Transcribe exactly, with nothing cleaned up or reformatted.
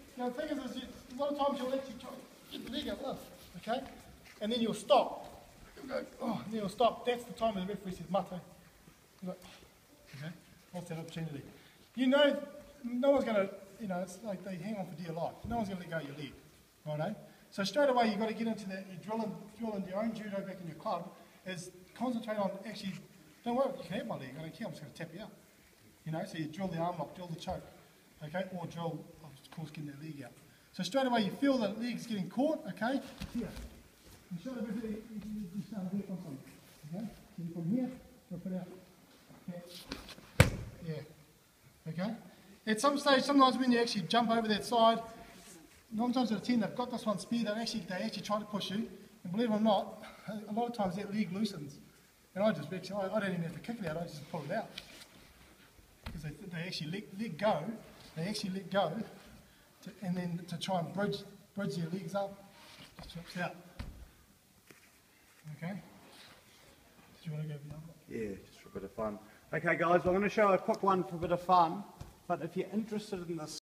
Now the thing is, is you, a lot of times you'll actually try to get the leg out, look, okay? And then you'll stop. You'll go, oh, and then you'll stop. That's the time when the referee says, mate. You're like, okay, what's that opportunity? You know, no one's going to, you know, it's like they hang on for dear life. No one's going to let go of your leg, righto? So straight away you've got to get into that, you drill, in, drill into your own judo back in your club, is concentrate on actually, don't worry, you can have my leg, I don't care, I'm just going to tap you out. You know, so you drill the arm lock, drill the choke, okay, or drill, of course, getting that leg out. So straight away you feel the leg's getting caught, okay, here. You show the referee, you start to work on something, okay? So you from here, rip it out. Okay. Yeah, okay. At some stage, sometimes when you actually jump over that side, nine times out of ten, they've got this one spear, they actually, they actually try to push you, and believe it or not, a lot of times that leg loosens. And I just actually, I, I don't even have to kick it out, I just pull it out. Because they, they actually let, let go, they actually let go, to, and then to try and bridge, bridge their legs up, just drops out. Okay? Did you want to go beyond that? Yeah, just for a bit of fun. Okay guys, I'm going to show a quick one for a bit of fun, but if you're interested in this